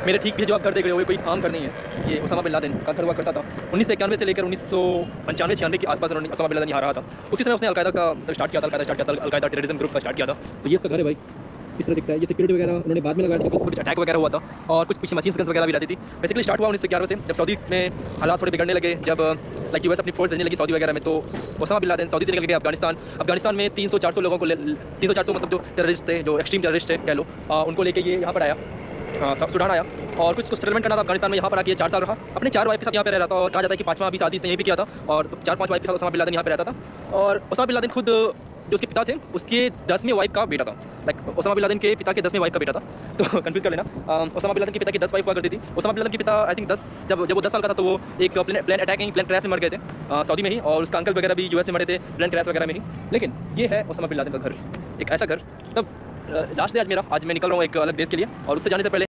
मेरे ठीक भी जो आप घर देख रहे हो कोई आम घर नहीं है। ये ओसामा बिन लादेन का घर हुआ करता था। 1991 से लेकर 1995-96 के आसपास उन्होंने ओसामा बिन लादेन यहाँ रहा था। उसी समय उसने अलकायदा का स्टार्ट किया था, अलकायदा टेररिज्म ग्रुप का स्टार्ट किया था। तो ये इसका घर है भाई, इस तरह दिखता है। ये सिक्योरिटी वगैरह उन्होंने बाद में लगाया था क्योंकि कुछ अटैक वगैरह हुआ था और कुछ पीछे मशीन गन्स वगैरह भी रहती थी। बेसिकली स्टार्ट हुआ 1911 से, जब सऊदी में हालात थोड़े बिगड़ने लगे, जब लाइक यूएस अपनी फोर्स भेजने लगी सऊदी वगैरह में, तो ओसामा बिन लादेन सऊदी से निकल गए अफगानिस्तान में 300-400 लोगों को 300-400 मतलब जो टेररिस्ट थे, जो एक्सट्रीम टेररिस्ट थे कह लो, उनको लेके ये यहाँ पर आया, सब सुडान आया और कुछ सेटलमेंट करना था अफगानिस्तान में। यहाँ पर आके 4 साल रहा, अपने 4 वाइफ के साथ यहाँ पे रह रहा था और कहा जाता है कि 5वां भी शादी इसने यहीं भी किया था और 4-5 वाइफ के साथ ओसामा बिन लादेन यहाँ पे रहता था। और ओसामा बिन लादेन खुद जो उसके पिता थे उसके 10वीं वाइफ का बेटा था। लाइक ओसामा बिन लादेन के पिता के 10वें वाइफ का बेटा था, तो कंफ्यूज कर लेना। ओसामा बिन लादेन के पिता की 10 वाइफ हुआ करती थी। ओसामा बिन लादेन के पिता आई थिंक 10 जब वो 10 साल का था तो वो एक प्लेन क्रैश में मर गए थे सऊदी में ही, और उसका अंकल वगैरह भी यूएस में मरे थे प्लेन क्रैश वगैरह में ही। लेकिन ये है ओसामा बिन लादेन का घर, एक ऐसा घर। तब लास्ट डे आज मेरा, आज मैं निकल रहा हूँ एक अलग देश के लिए, और उससे जाने से पहले